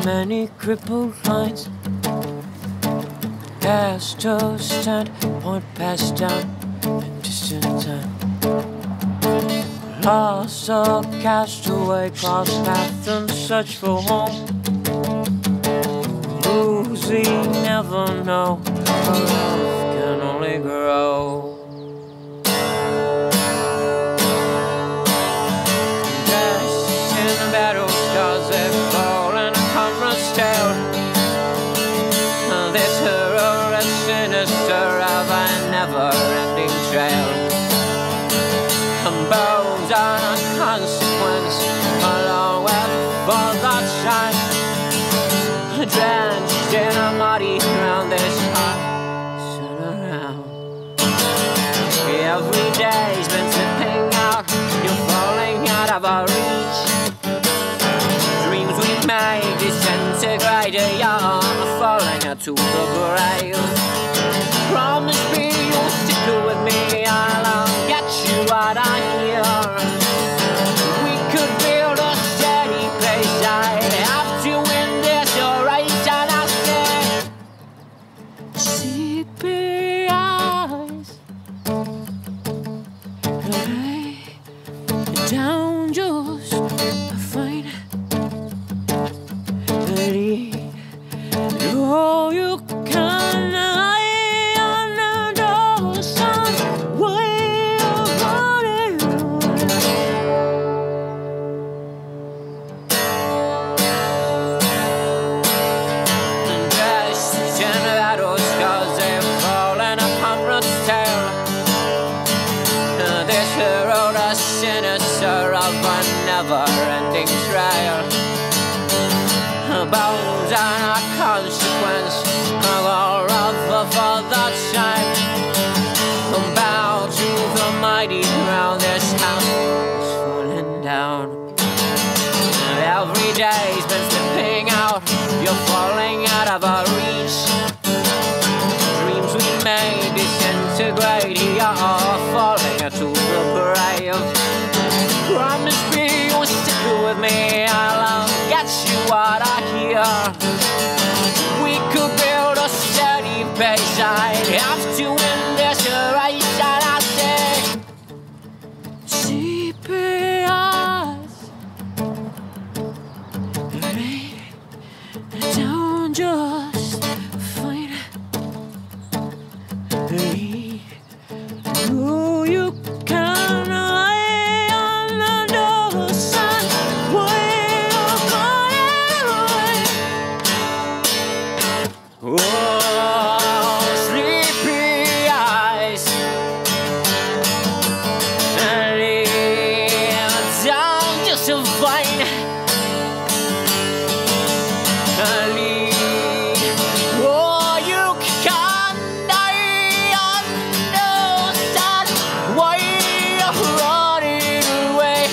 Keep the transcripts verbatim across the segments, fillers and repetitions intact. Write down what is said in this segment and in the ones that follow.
many crippled lines. Gas to stand, point passed down in distant time. Lost a castaway, cross path and search for home. Rules we never know, our love can only grow. Dressed in the battle scars, they fall in a comrade's tale. This hero is sinister of a never-ending trail. And bones are a consequence, along with for that shine. Drenched in a muddy ground, this heart turn around. Every day's been slipping out, you're falling out of our reach. Dreams we made disintegrate, you're falling out to the grave. Promise me you'll stick with me, I'll get you out of here. We could build a steady place, I'd have to win this race, and I said, sleepy eyes, lay down just fine. Leave all you can, I understand why you're running away. Dressed in battle scars, they fall in a comrade's tale. This hero, the sinister of a never-ending trail. Bones are a consequence of our love for that shine. Bow to the mighty ground, this house is falling down. Every day's been slipping out, you're falling out of our reach. Dreams we made disintegrate, you're falling to the grave. Promise me you'll stick with me, I'll get you out of here. We could build a steady base, I'd have to win this race, and I say, sleepy eyes, lay down just fine. Leave who you can, I understand why you're going away. Oh, sleepy eyes, lay down just fine. Leave all you can, I understand why you're running away.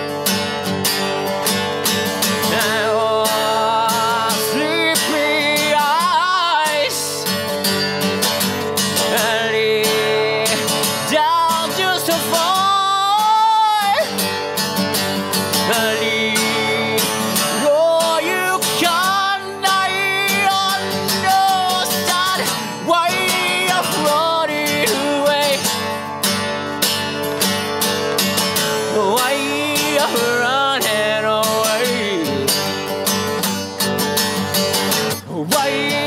Oh, sleepy eyes, lay down just fine. Leave all you can, I understand why you're running away. Why you're running away. Why